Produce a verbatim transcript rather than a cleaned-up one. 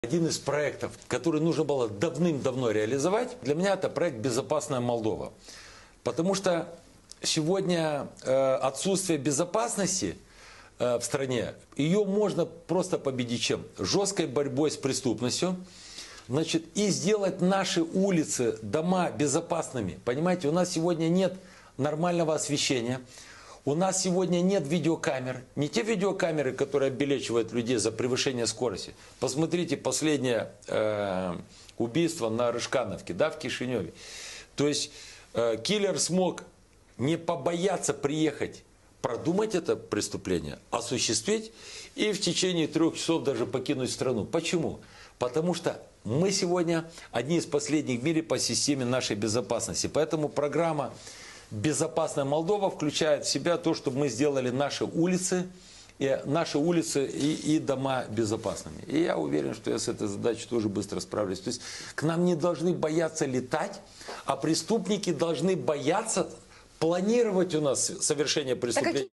Один из проектов, который нужно было давным-давно реализовать, для меня это проект «Безопасная Молдова». Потому что сегодня э, отсутствие безопасности э, в стране, ее можно просто победить чем? Жесткой борьбой с преступностью, значит, и сделать наши улицы, дома безопасными. Понимаете, у нас сегодня нет нормального освещения. У нас сегодня нет видеокамер. Не те видеокамеры, которые обелечивают людей за превышение скорости. Посмотрите последнее э, убийство на Рыжкановке, да, в Кишиневе. То есть э, киллер смог не побояться приехать, продумать это преступление, осуществить и в течение трех часов даже покинуть страну. Почему? Потому что мы сегодня одни из последних в мире по системе нашей безопасности. Поэтому программа «Безопасная Молдова» включает в себя то, чтобы мы сделали наши улицы, и наши улицы и, и дома безопасными. И я уверен, что я с этой задачей тоже быстро справлюсь. То есть к нам не должны бояться летать, а преступники должны бояться планировать у нас совершение преступления.